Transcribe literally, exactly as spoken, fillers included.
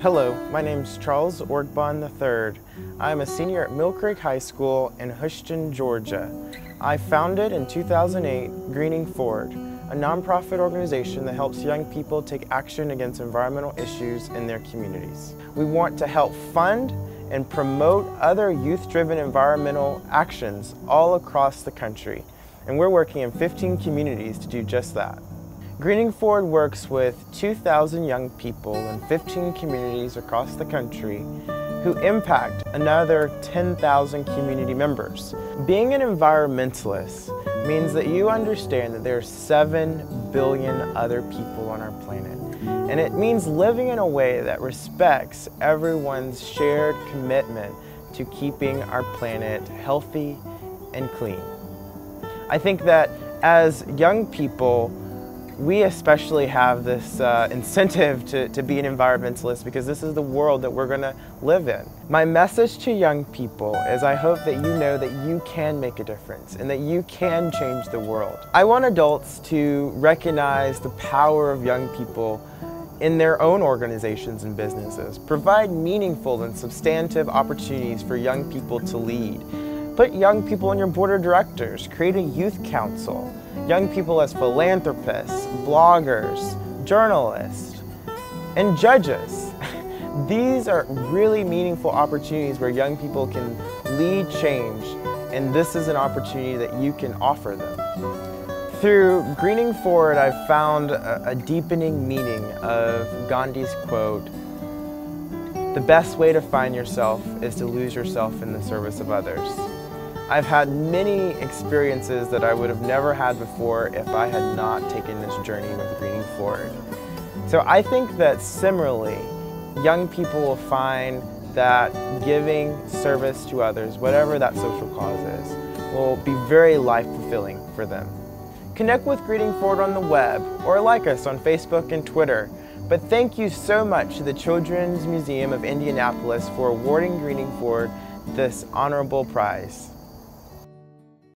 Hello, my name is Charles Orgbon the third. I am a senior at Mill Creek High School in Houston, Georgia. I founded in two thousand eight Greening Forward, a nonprofit organization that helps young people take action against environmental issues in their communities. We want to help fund and promote other youth-driven environmental actions all across the country, and we're working in fifteen communities to do just that. Greening Forward works with two thousand young people in fifteen communities across the country who impact another ten thousand community members. Being an environmentalist means that you understand that there are seven billion other people on our planet. And it means living in a way that respects everyone's shared commitment to keeping our planet healthy and clean. I think that as young people, we especially have this uh, incentive to, to be an environmentalist because this is the world that we're going to live in. My message to young people is I hope that you know that you can make a difference and that you can change the world. I want adults to recognize the power of young people in their own organizations and businesses. Provide meaningful and substantive opportunities for young people to lead. Put young people on your board of directors. Create a youth council. Young people as philanthropists, bloggers, journalists, and judges. These are really meaningful opportunities where young people can lead change, and this is an opportunity that you can offer them. Through Greening Forward, I've found a, a deepening meaning of Gandhi's quote, "The best way to find yourself is to lose yourself in the service of others." I've had many experiences that I would have never had before if I had not taken this journey with Greening Forward. So I think that similarly, young people will find that giving service to others, whatever that social cause is, will be very life-fulfilling for them. Connect with Greening Forward on the web or like us on Facebook and Twitter. But thank you so much to the Children's Museum of Indianapolis for awarding Greening Forward this honorable prize.